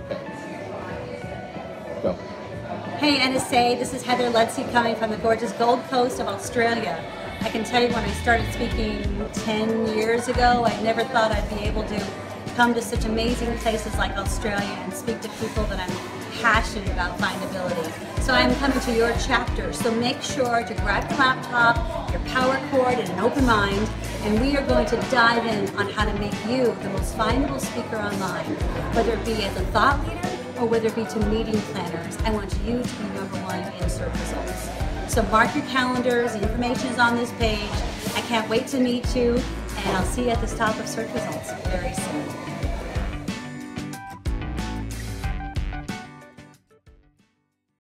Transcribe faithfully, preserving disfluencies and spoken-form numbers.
Okay. Go. Hey N S A, this is Heather Lutze coming from the gorgeous Gold Coast of Australia. I can tell you when I started speaking ten years ago, I never thought I'd be able to come to such amazing places like Australia and speak to people that I'm passionate about findability. So I'm coming to your chapter, so make sure to grab your laptop, your power cord, and an open mind, and we are going to dive in on how to make you the most findable speaker online, whether it be as a thought leader or whether it be to meeting planners. I want you to be number one in search results. So mark your calendars, the information is on this page. I can't wait to meet you, and I'll see you at the top of search results very soon.